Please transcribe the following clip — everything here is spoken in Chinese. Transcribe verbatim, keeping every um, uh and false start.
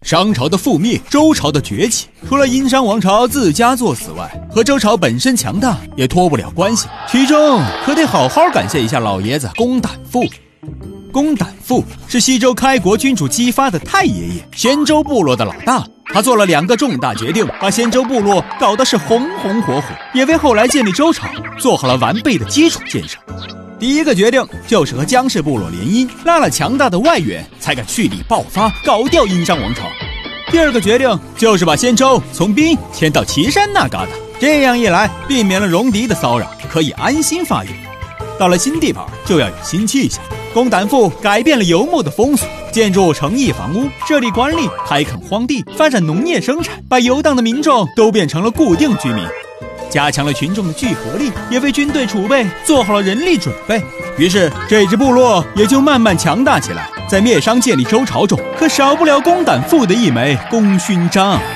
商朝的覆灭，周朝的崛起，除了殷商王朝自家作死外，和周朝本身强大也脱不了关系。其中可得好好感谢一下老爷子公胆父。公胆父是西周开国君主姬发的太爷爷，先州部落的老大。他做了两个重大决定，把先州部落搞得是红红火火，也为后来建立周朝做好了完备的基础建设。第一个决定就是和姜氏部落联姻，拉了强大的外援，才敢蓄力爆发，搞掉殷商王朝。第二个决定就是把先州从滨迁到岐山那旮瘩，这样一来，避免了戎狄的骚扰，可以安心发育。到了新地盘，就要有新气象。公胆父改变了游牧的风俗，建筑城邑房屋，设立官吏，开垦荒地，发展农业生产，把游荡的民众都变成了固定居民。加强了群众的聚合力，也为军队储备做好了人力准备。于是这支部落也就慢慢强大起来。在灭商建立周朝中，可少不了公胆父的一枚功勋章。